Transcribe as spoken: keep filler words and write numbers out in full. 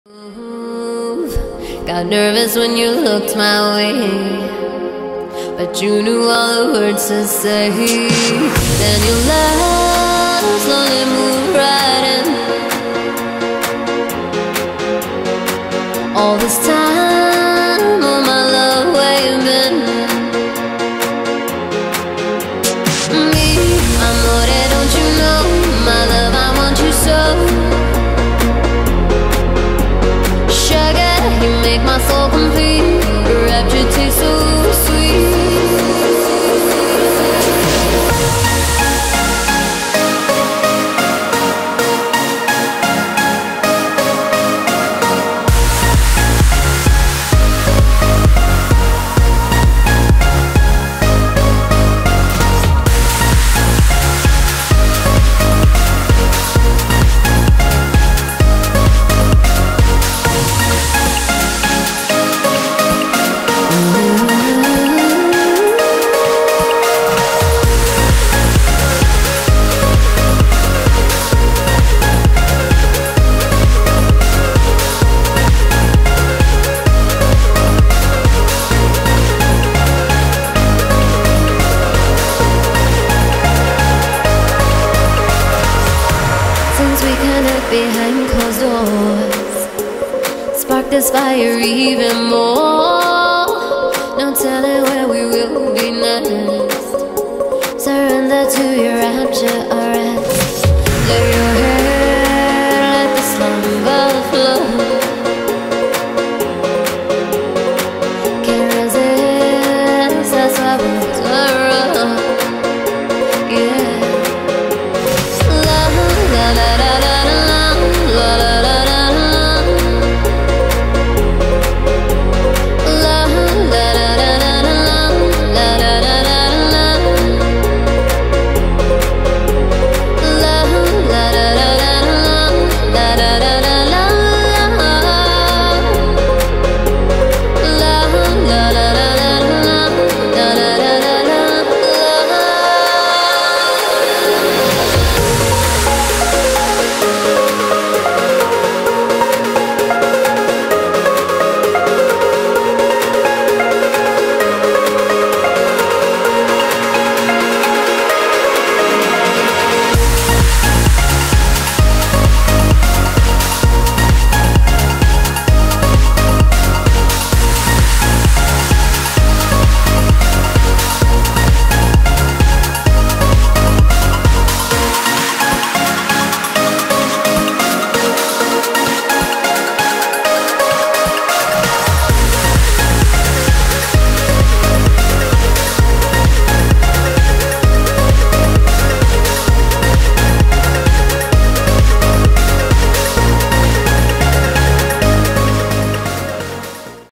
Got nervous when you looked my way, but you knew all the words to say. Then you laughed, slowly moved right in. All this time, oh my love, where you been? Me, amore, don't you know, my love, I want you so. You make my soul complete, rapture tastes so sweet. Behind closed doors, spark this fire even more. No telling where we will be next. Surrender to your rapture, alright.